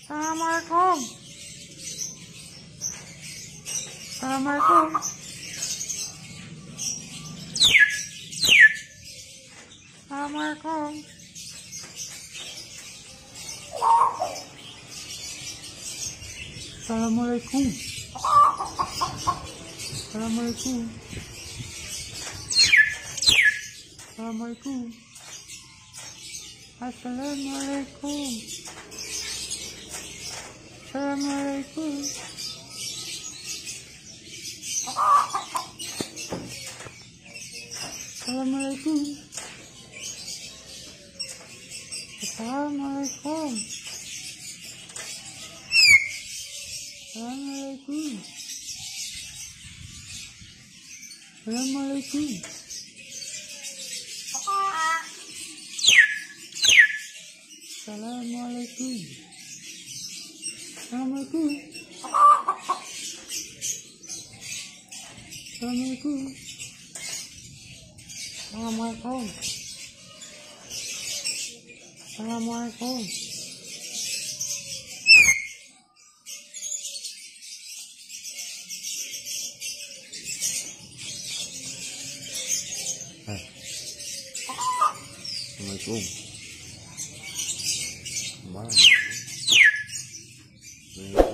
Assalamualaikum. Assalamualaikum. Assalamualaikum. Assalamualaikum. Assalamualaikum. Assalamualaikum. Assalamualaikum. Assalamualaikum. Assalamualaikum. Assalamualaikum. Assalamualaikum. Assalamualaikum. Assalamualaikum. Assalamualaikum. Assalamualaikum. Assalamualaikum. Assalamualaikum. Assalamualaikum. Assalamualaikum.